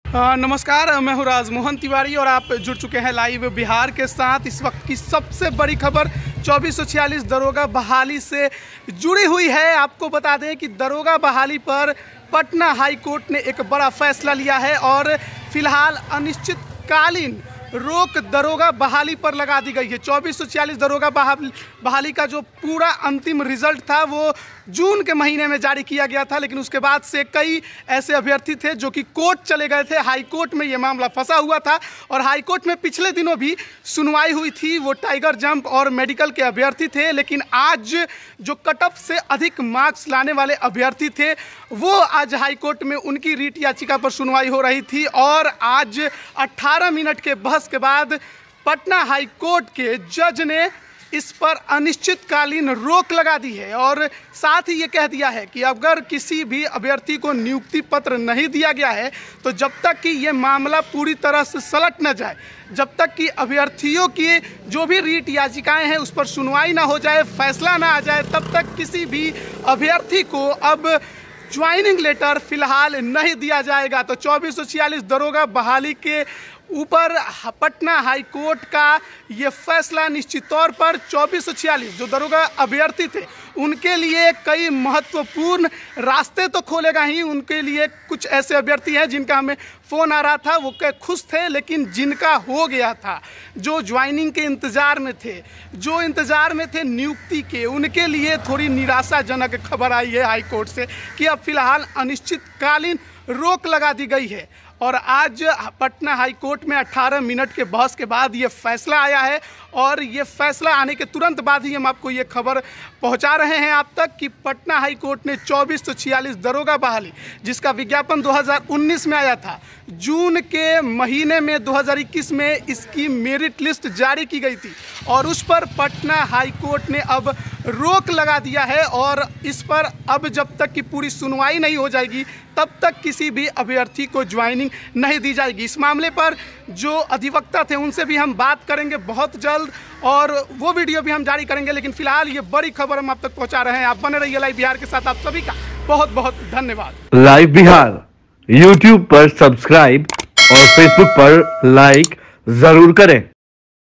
नमस्कार, मैं हूँ राजमोहन तिवारी और आप जुड़ चुके हैं लाइव बिहार के साथ। इस वक्त की सबसे बड़ी खबर 2446 दरोगा बहाली से जुड़ी हुई है। आपको बता दें कि दरोगा बहाली पर पटना हाई कोर्ट ने एक बड़ा फैसला लिया है और फिलहाल अनिश्चितकालीन रोक दरोगा बहाली पर लगा दी गई है। 2446 दरोगा बहाली का जो पूरा अंतिम रिजल्ट था वो जून के महीने में जारी किया गया था, लेकिन उसके बाद से कई ऐसे अभ्यर्थी थे जो कि कोर्ट चले गए थे। हाई कोर्ट में ये मामला फंसा हुआ था और हाई कोर्ट में पिछले दिनों भी सुनवाई हुई थी। वो टाइगर जंप और मेडिकल के अभ्यर्थी थे, लेकिन आज जो कट ऑफ से अधिक मार्क्स लाने वाले अभ्यर्थी थे वो आज हाई कोर्ट में उनकी रीट याचिका पर सुनवाई हो रही थी और आज 18 मिनट के बहस के बाद पटना हाई कोर्ट के जज ने इस पर अनिश्चितकालीन रोक लगा दी है और साथ ही ये कह दिया है कि अगर किसी भी अभ्यर्थी को नियुक्ति पत्र नहीं दिया गया है तो जब तक कि ये मामला पूरी तरह से सलट न जाए, जब तक कि अभ्यर्थियों की जो भी रीट याचिकाएं हैं उस पर सुनवाई ना हो जाए, फैसला ना आ जाए, तब तक किसी भी अभ्यर्थी को अब ज्वाइनिंग लेटर फिलहाल नहीं दिया जाएगा। तो 2446 दरोगा बहाली के ऊपर पटना हाई कोर्ट का ये फैसला निश्चित तौर पर 2446 जो दरोगा अभ्यर्थी थे उनके लिए कई महत्वपूर्ण रास्ते तो खोलेगा ही। उनके लिए कुछ ऐसे अभ्यर्थी हैं जिनका हमें फ़ोन आ रहा था, वो खुश थे, लेकिन जिनका हो गया था, जो ज्वाइनिंग के इंतज़ार में थे, जो इंतज़ार में थे नियुक्ति के, उनके लिए थोड़ी निराशाजनक खबर आई है हाई कोर्ट से कि अब फिलहाल अनिश्चितकालीन रोक लगा दी गई है। और आज पटना हाई कोर्ट में 18 मिनट के बहस के बाद ये फैसला आया है और ये फैसला आने के तुरंत बाद ही हम आपको ये खबर पहुंचा रहे हैं आप तक कि पटना हाई कोर्ट ने 2446 दरोगा बहाली जिसका विज्ञापन 2019 में आया था, जून के महीने में 2021 में इसकी मेरिट लिस्ट जारी की गई थी और उस पर पटना हाई कोर्ट ने अब रोक लगा दिया है और इस पर अब जब तक कि पूरी सुनवाई नहीं हो जाएगी तब तक किसी भी अभ्यर्थी को ज्वाइनिंग नहीं दी जाएगी। इस मामले पर जो अधिवक्ता थे उनसे भी हम बात करेंगे बहुत जल्द और वो वीडियो भी हम जारी करेंगे, लेकिन फिलहाल ये बड़ी खबर हम आप तक पहुंचा रहे हैं। आप बने रहिए लाइव बिहार के साथ। आप सभी का बहुत बहुत धन्यवाद। लाइव बिहार यूट्यूब पर सब्सक्राइब और फेसबुक पर लाइक जरूर करें।